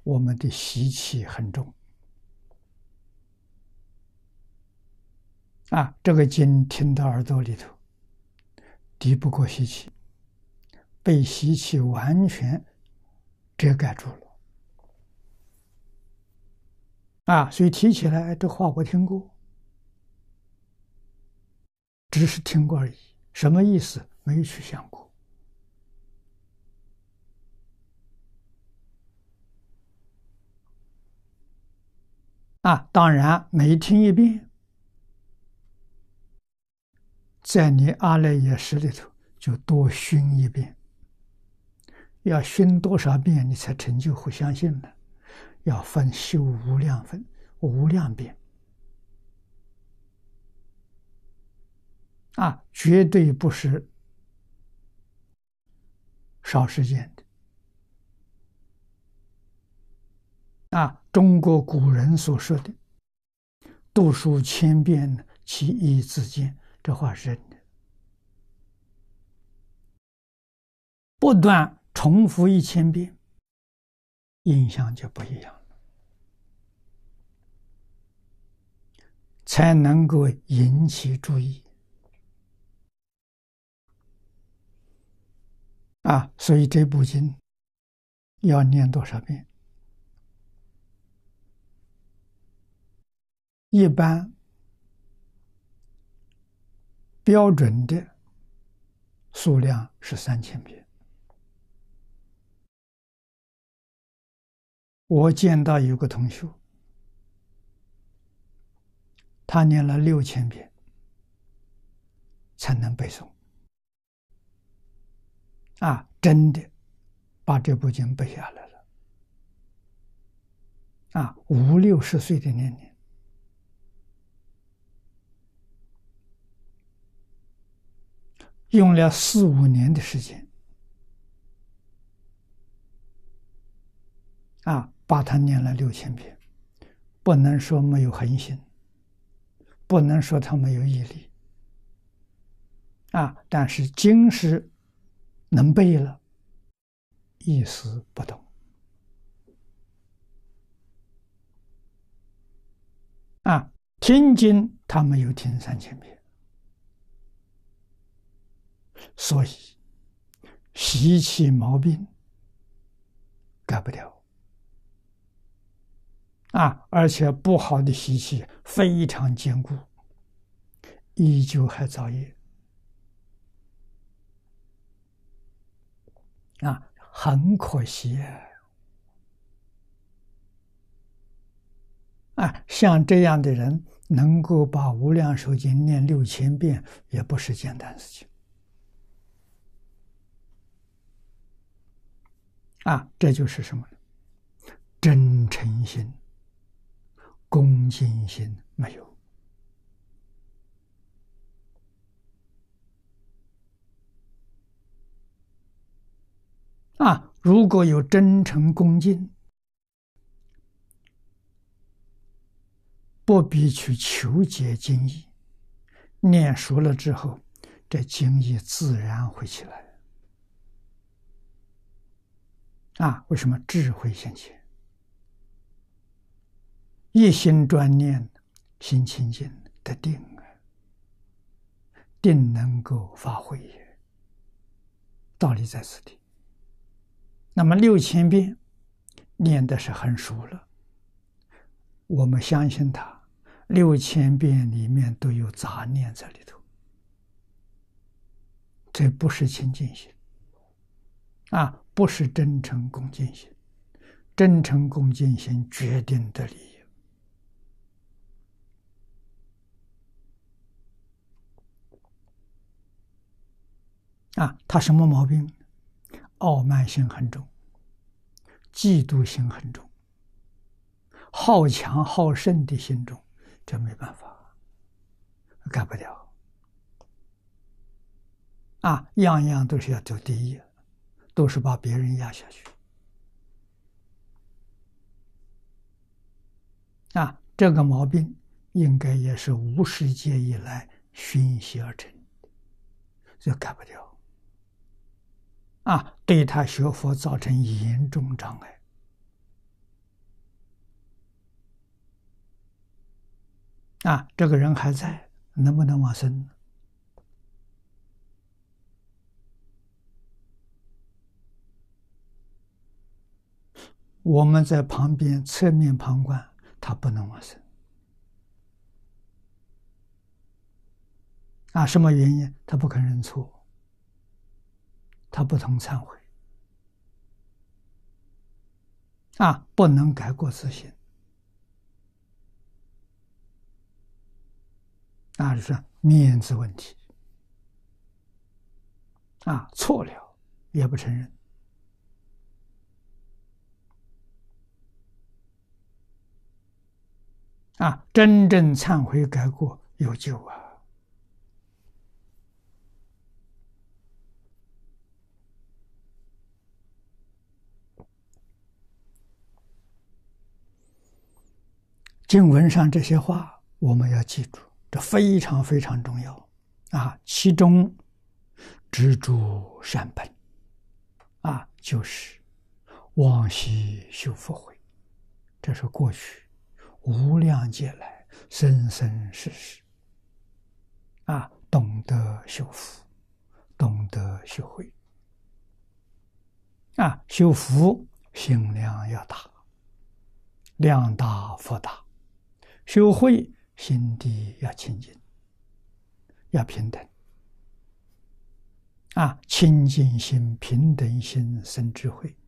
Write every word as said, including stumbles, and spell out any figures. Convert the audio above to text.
我们的习气很重啊。这个经听到耳朵里头，敌不过习气，被习气完全遮盖住了啊。所以提起来，这话我听过，只是听过而已，什么意思没去想过啊。当然，每听一遍，在你阿赖耶识里头就多熏一遍。要熏多少遍，你才成就互相信呢？要分修无量分，无量遍啊，绝对不是少时间的啊。中国古人所说的“读书千遍，其义自见”，这话是真的。不断重复一千遍，印象就不一样了，才能够引起注意啊。所以这部经要念多少遍？一般标准的数量是三千遍。我见到有个同学，他念了六千遍才能背诵啊，真的把这部经背下来了啊，五六十岁的年龄，用了四五年的时间啊，把它念了六千遍。不能说没有恒心，不能说他没有毅力啊，但是经是能背了，意思不懂啊。听经他没有听三千遍，所以习气毛病改不掉啊，而且不好的习气非常坚固，依旧还造业啊，很可惜啊。像这样的人能够把无量寿经念六千遍，也不是简单事情啊。这就是什么呢？真诚心、恭敬心没有啊。如果有真诚恭敬，不必去求解经义，念熟了之后，这经义自然会起来啊。为什么？智慧现前，一心专念，心清净得定啊，定能够发挥也，道理在此地。那么六千遍念的是很熟了，我们相信他六千遍里面都有杂念在里头，这不是清净心啊，不是真诚恭敬心。真诚恭敬心决定得利益啊。他什么毛病？傲慢心很重，嫉妒心很重，好强好胜的心重，这没办法，改不掉啊。样样都是要走第一，都是把别人压下去啊。这个毛病应该也是无始劫以来熏习而成，这改不掉啊，对他学佛造成严重障碍啊，这个人还在，能不能往生呢？我们在旁边侧面旁观，他不能往生。啊，什么原因？他不肯认错，他不同忏悔，啊，不能改过自新。啊，是面子问题。啊，错了也不承认。啊，真正忏悔改过有救啊！经文上这些话我们要记住，这非常非常重要啊！其中执着善本啊，就是往昔修福慧，这是过去无量劫来生生世世啊，懂得修福，懂得修慧啊，修福心量要大，量大福大；修慧心地要清净，要平等啊，清净心、平等心生智慧。